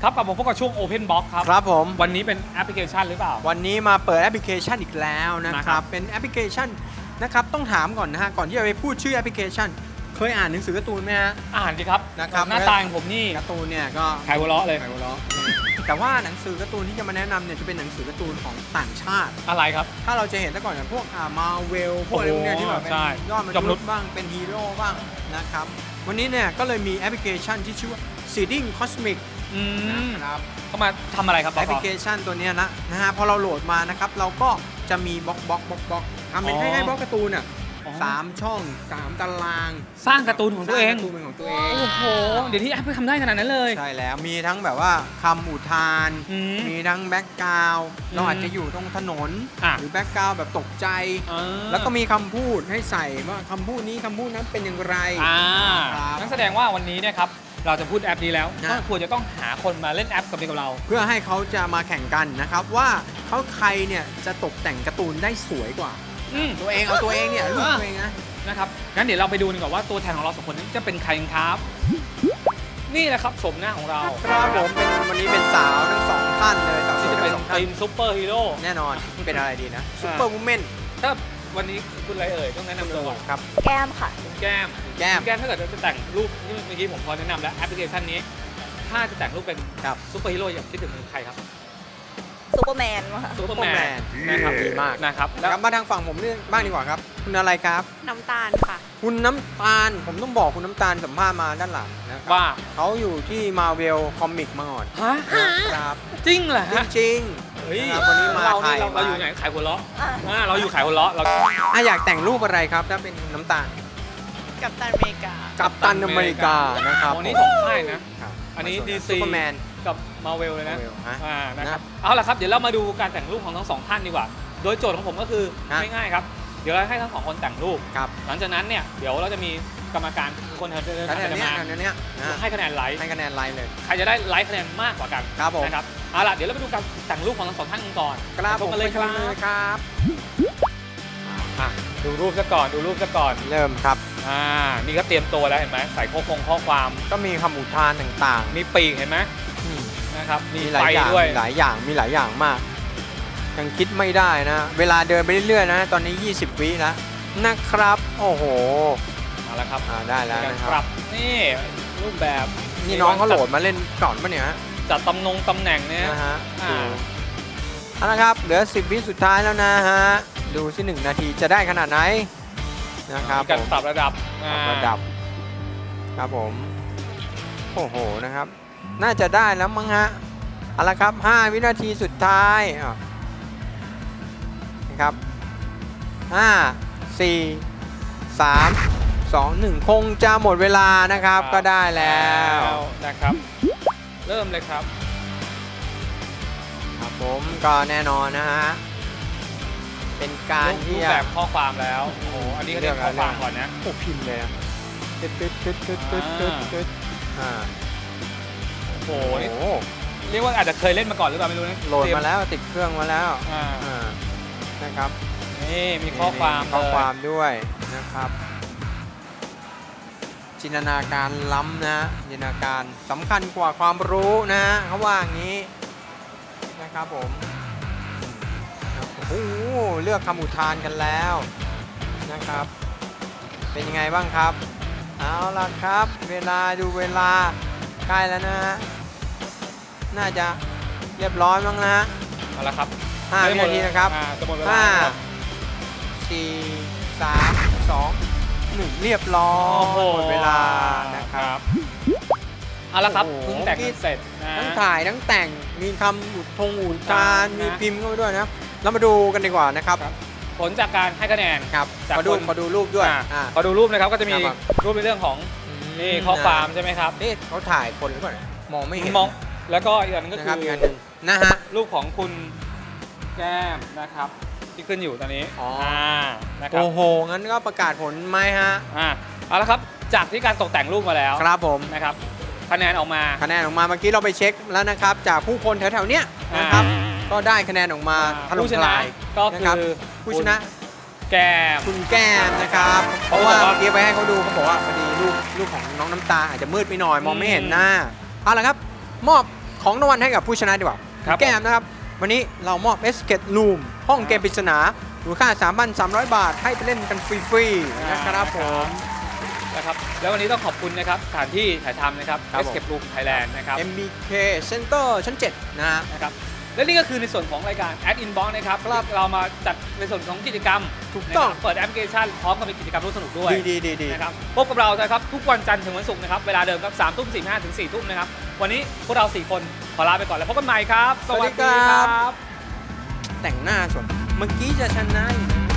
ครับกลับมาพบกับช่วง Open Box ครับครับผมวันนี้เป็นแอปพลิเคชันหรือเปล่าวันนี้มาเปิดแอปพลิเคชันอีกแล้วนะครับเป็นแอปพลิเคชันนะครับต้องถามก่อนนะฮะก่อนที่จะไปพูดชื่อแอปพลิเคชันเคยอ่านหนังสือการ์ตูนไหมฮะอ่านสิครับนะครับหน้าตาของผมนี่การ์ตูนเนี่ยก็ขายหัวเราะเลยแต่ว่าหนังสือการ์ตูนที่จะมาแนะนำเนี่ยจะเป็นหนังสือการ์ตูนของต่างชาติอะไรครับถ้าเราจะเห็นแต่ก่อนอย่างพวกมาเวลพวกอะไรพวกเนี้ยที่แบบเป็นยอดมนุษย์บ้างเป็นฮีโร่บ้างนะครับวันนี้เนี่ยก็เลยมีแอปพลิเคชันที่ชื่อว่า Seeding Cosmic นะครับเข้ามาทำอะไรครับแอปพลิเคชันตัวนี้นะฮะพอเราโหลดมานะครับเราก็จะมีบล็อกทำเป็นให้บล็อกการ์ตูนอ่ะ3 ช่อง3 ตารางสร้างการ์ตูนของตัวเองโอ้โหเดี๋ยวที่แอปทำได้ขนาดนั้นเลยใช่แล้วมีทั้งแบบว่าคำอุทานมีทั้งแบ็กกราวด์เราอาจจะอยู่ตรงถนนหรือแบ็กกราวด์แบบตกใจแล้วก็มีคำพูดให้ใส่ว่าคำพูดนี้คำพูดนั้นเป็นอย่างไรนั่นแสดงว่าวันนี้เนี่ยครับเราจะพูดแอปนี้แล้วก็ควรจะต้องหาคนมาเล่นแอปกับเราเพื่อให้เขาจะมาแข่งกันนะครับว่าใครเนี่ยจะตกแต่งการ์ตูนได้สวยกว่าตัวเองเอาตัวเองเนี่ยรูปตัวเองนะครับงั้นเดี๋ยวเราไปดูดีกว่าว่าตัวแทนของเรา2 คนนี้จะเป็นใครครับนี่แหละครับชมหน้าของเราครับผมเป็นวันนี้เป็นสาวทั้ง2 ท่านเลยสาวที่จะเป็นทีมซุปเปอร์ฮีโร่แน่นอนเป็นอะไรดีนะซุปเปอร์วูแมนถ้าวันนี้คุณอะไรเอ่ยต้องแนะนำตัวก่อนครับแก้มค่ะแก้มถ้าเกิดจะแต่งรูปที่เมื่อกี้ผมพอแนะนำแล้วแอปพลิเคชันนี้ถ้าจะแต่งรูปเป็นซุปเปอร์ฮีโร่อยากคิดถึงใครครับซูเปอร์แมนนะครับดีมากนะครับแล้วมาทางฝั่งผมเรื่องบ้างดีกว่าครับคุณอะไรครับน้ำตาลค่ะคุณน้ำตาลผมต้องบอกคุณน้ำตาลสัมภาษณ์มาด้านหลังนะครับว่าเขาอยู่ที่มาเวลคอมิกมาก่อนครับจริงเหรอจริงวันนี้มาถ่ายเราอยู่ไหนขายหัวเราะเราอยู่ขายหัวเราะเราอยากแต่งรูปอะไรครับถ้าเป็นน้ำตาลกัปตันอเมริกานะครับวันนี้2 ค่ายนะอันนี้ดีซีซูเปอร์แมนกับมาเวลเลยนะนะครับเอาล่ะครับเดี๋ยวเรามาดูการแต่งรูปของทั้ง2 ท่านดีกว่าโดยโจทย์ของผมก็คือง่ายๆครับเดี๋ยวเราให้ทั้ง2 คนแต่งรูปหลังจากนั้นเนี่ยเดี๋ยวเราจะมีกรรมการคนเดินทางจะมาให้คะแนนไลค์เลยใครจะได้ไลค์คะแนนมากกว่ากันนะครับเอาล่ะเดี๋ยวเราไปดูการแต่งรูปของทั้ง2 ท่านกันก่อนครับผมเลยครับดูรูปซะก่อนเริ่มครับนี่ก็เตรียมตัวแล้วเห็นไหมใส่ข้อความก็มีคำอุทานต่างๆมีปีกเห็นไหมนะครับมีไฟด้วยมีหลายอย่างมากยังคิดไม่ได้นะเวลาเดินไปเรื่อยๆนะตอนนี้20 วิแล้วนะครับโอ้โหมาแล้วครับได้แล้วนะครับนี่รูปแบบนี่น้องเขาโหลดมาเล่นก่อนปะเนี่ยจัดตำแหน่งเนี่ยนะฮะเอาละครับเหลือ10 วิสุดท้ายแล้วนะฮะดูสิ1 นาทีจะได้ขนาดไหนนะครับการปรับระดับครับผมโอ้โหนะครับน่าจะได้แล้วมั้งฮะเอาละครับ5 วินาทีสุดท้ายนะครับ5 4 3 2 1คงจะหมดเวลานะครับก็ได้แล้วนะครับเริ่มเลยครับครับผมก็แน่นอนนะฮะเป็นการที่แบบข้อความแล้วโอ้อันนี้ก็เรียกข้อความก่อนนะพิมพ์เลยตึ๊ดโอ้โหเรียกว่าอาจจะเคยเล่นมาก่อนหรือเปล่าไม่รู้นะโหลดมาแล้วติดเครื่องมาแล้วนะครับนี่มีข้อความด้วยนะครับจินตนาการล้ำนะจินตนาการสำคัญกว่าความรู้นะเขาว่าอย่างนี้นะครับผมโอ้โหเลือกคำอุทานกันแล้วนะครับเป็นยังไงบ้างครับเอาล่ะครับเวลาใกล้แล้วนะฮะน่าจะเรียบร้อยมั้งนะเอาละครับ 5 วินาทีนะครับ5 4 3 2 1เรียบร้อยหมดเวลานะครับเอาละครับเพิ่งแต่งเสร็จทั้งถ่ายทั้งแต่งมีคำอุทานมีพิมพ์เข้าไปด้วยนะเรามาดูกันดีกว่านะครับผลจากการให้คะแนนครับมาดูรูปด้วยมาดูรูปนะครับก็จะมีรูปในเรื่องของนี่ข้อความใช่ไหมครับนี่เขาถ่ายคนหรือเปล่ามองไม่เห็นแล้วก็อีกอันนึงก็คือนะฮะรูปของคุณแก้มนะครับที่ขึ้นอยู่ตอนนี้นะครับโอ้โหงั้นก็ประกาศผลไหมฮะเอาละครับจากที่การตกแต่งรูปมาแล้วครับผมนะครับคะแนนออกมาเมื่อกี้เราไปเช็คแล้วนะครับจากผู้คนแถวๆเนี้ยนะครับก็ได้คะแนนออกมาถล่มทลายก็คือผู้ชนะคุณแก้มนะครับเพราะว่าเมื่อกี้ไปให้เขาดูเขาบอกว่าพอดีรูปของน้องน้ำตาอาจจะมืดไปหน่อยมองไม่เห็นหน้าเอาละครับมอบขของรางวัลให้กับผู้ชนะดีกว่าครับแก้มนะครับวันนี้เรามอบ Escape Room ห้องเกมปริศนามูลค่า 3,300 บาทให้ไปเล่นกันฟรีๆนะครับผมนะครับแล้ววันนี้ต้องขอบคุณนะครับสถานที่ถ่ายทำนะครับครับผม Escape Room Thailand นะครับ MBK Center ชั้น 7 นะฮะนะครับและนี่ก็คือในส่วนของรายการ Ad Inbox นะครับเรามาจัดในส่วนของกิจกรรมถูกต้องนะครับเปิดแอปพลิเคชันพร้อมกับมีกิจกรรมร่วมสนุกด้วยดีนะครับพบกับเรานะครับทุกวันจันทร์ถึงวันศุกร์นะครับเวลาเดิมครับ3:45 ถึง 4 ทุ่มนะครับวันนี้พวกเรา 4 คนขอลาไปก่อนแล้วพบกันใหม่ครับสวัสดีครับ แต่งหน้าส่วนเมื่อกี้จะชนะอยู่นะ